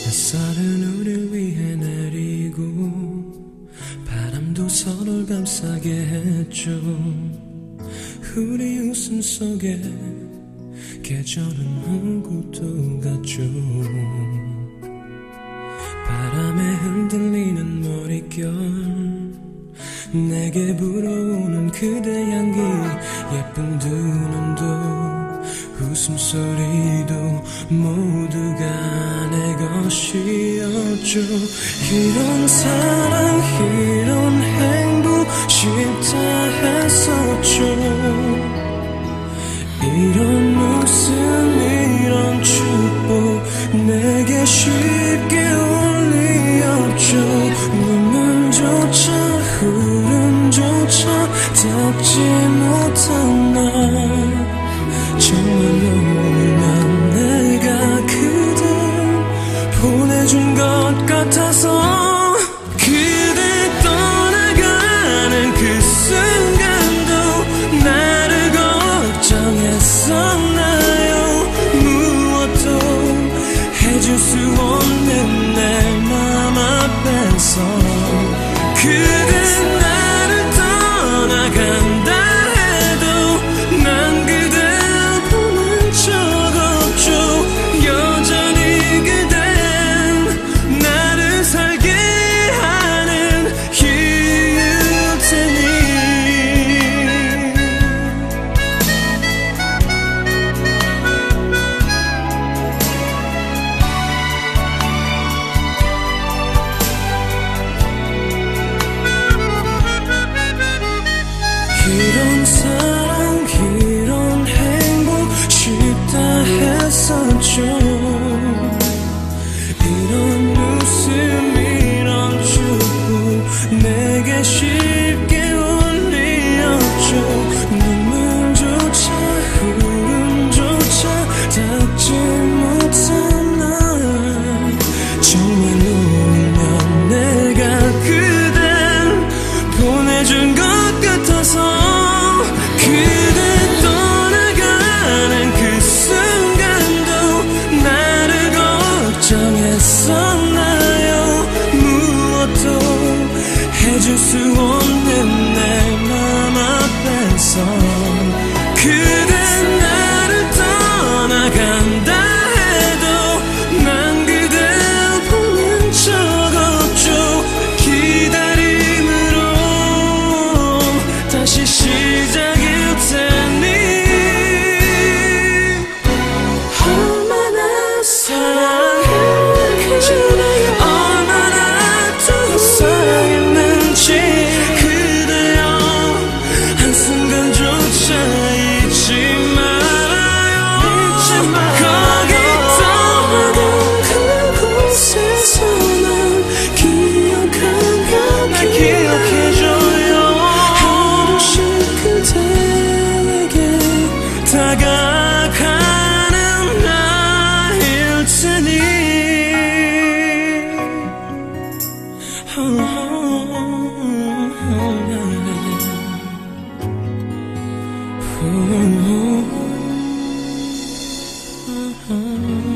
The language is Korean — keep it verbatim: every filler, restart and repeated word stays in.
햇살은 우릴 위해 내리고 바람도 서로를 감싸게 했죠. 우리 웃음 속에 계절은 울고도 갔죠. 바람에 흔들리는 머릿결, 내게 불어오는 그대 향기, 예쁜 두 눈도 웃음소리도 모두가 내 것이었죠. 이런 사랑 이런 행복 쉽다 했었죠. 이런 웃음 이런 축복 내게 쉽게 올 리 없죠. 눈물조차 흐름조차 닿지 못한 날, 정말로 울면 내가 그댈 보내준 것 같아서. 그대 떠나가는 그 순간도 나를 걱정했었나요? 무엇도 해줄 수 없는 내 맘 앞에서 그대 나를 떠나간다 해도 난 그댈 보낸 적 없죠. 여전히 그댄 나를 살게 하는 이유 테니. 이런 사랑 이런 행복 쉽다 했었죠. 이런 웃음 이런 축복 내게 쉽게 올 리 없죠. 눈물조차 흐름조차 닿지 못한 날, 정말로 울면 내가 그댈 보내준 것 같아서. 그대 떠나가는 그 순간도 나를 걱정했었나요? 무엇도 해줄 수 없는 내 맘 앞에서 그대 나를 떠나간다 해도 난 그댈 보낸 적 없죠. 기다림으로 다시 시작일 테니. 얼마나 사랑했는지 얼마나 또 사랑했는지 그대여 한순간조차 잊지 말아요. 거기 떠나간 그곳에서 난 기억한다. 날 기억해줘요. 그대에게 다가가는 나일 테니. oh, oh, oh, oh.